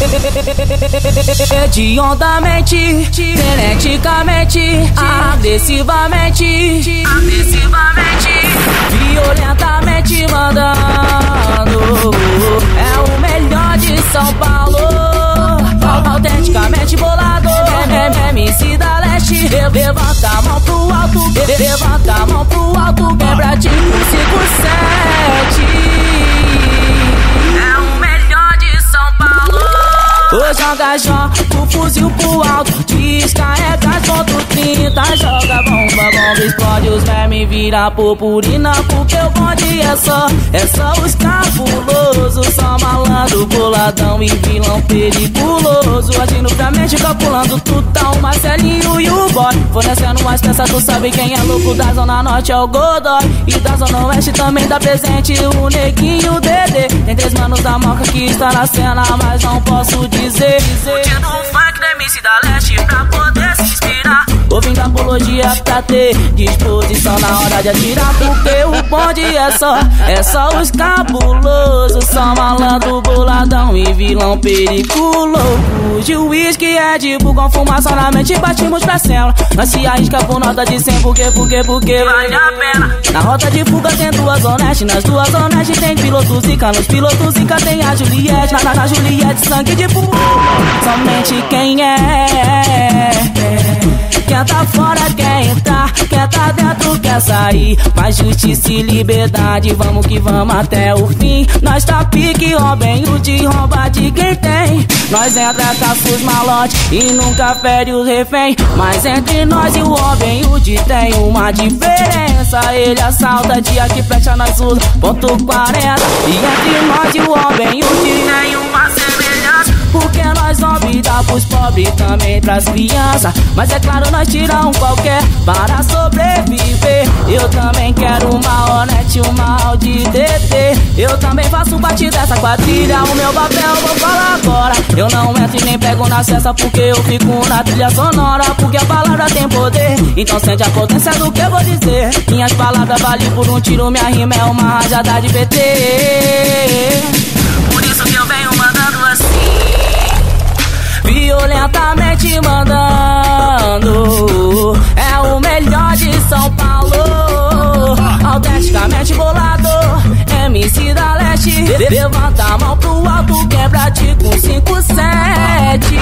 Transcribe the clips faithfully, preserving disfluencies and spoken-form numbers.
Hediondamente, freneticamente, agressivamente, agressivamente, violentamente mandando. É o melhor de São Paulo, autenticamente bolado. M C da Leste, levanta a mão pro alto, levanta a mão pro alto, quebra tipo cinco sete. É o melhor de São Paulo. Hoje joga Jó, o fuzil pro alto, descarrega ponto trinta, joga bomba, bomba, explode os vermes, vira purpurina, porque o bonde é só, é só os cabulosos, só malandro, boladão e vilão periculoso, agindo pra mente, calculando tudo, tá o Marcelinho e o boy, fornecendo mais peças, tu sabe quem é louco da Zona Norte, é o Godoy, e da Zona Oeste também dá presente o Neguinho e o Dedê, tem três manos da Moca que está na cena, mas não posso dizer. Curtindo o funk da M C da Leste pra poder se inspirar, ouvindo apologia pra ter disposição na hora de atirar, porque o bonde é só, é só os cabulosos, só malandro, boladão e vilão periculoso. De uísque é de bull com fumaça na mente, batimos pra cela, nós se arrisca por nota de cem, porque, porque, porque vale a pena. Na rota de fuga tem duas honestas, nas duas honestas tem piloto zica, nos pilotos zica tem a Juliette, na, na Juliette sangue de bull. Somente quem é, quem tá fora quer entrar, quem tá dentro quer sair. Mas justiça e liberdade, vamos que vamos até o fim. Nós tá pique, Robin Hood, rouba de quem tem. Nós entra, caça os malotes e nunca fere os refém. Mas entre nós e o Robin Hood tem uma diferença, ele assalta dia que fecha nós usa ponto quarenta. E entre nós e o Robin Hood tem uma semelhança, porque nós não vida pros pobres, também pras crianças. Mas é claro, nós tiramos qualquer para sobreviver. Eu também quero uma Hornet, uma Audi D T. Eu também faço parte dessa quadrilha, o meu papel vou falar agora. Eu não entro e nem pego na cesta, porque eu fico na trilha sonora, porque a palavra tem poder, então sente a potência do que eu vou dizer. Minhas palavras valem por um tiro, minha rima é uma rajada de P T. Por isso que eu venho mandando assim, violentamente mandando. É o melhor de São Paulo, autenticamente bolado. M C da Leste, levanta a mão pro alto, quebra tipo cinco sete.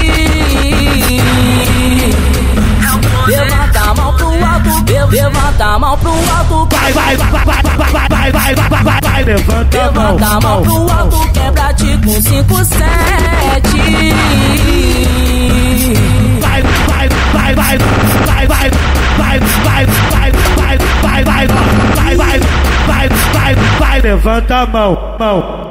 Levanta a mão pro alto, levanta a mão pro alto. Vai, vai, vai, vai, vai, vai, vai, vai, vai, vai, vai, vai, levanta a mão. Levanta a mão pro alto, quebra tipo cinco sete. Vai, vai, vai, vai, vai, vai, vai, vai, vai, vai, vai, vai, vai, vai, vai, vai, vai, vai, levanta a mão, mão.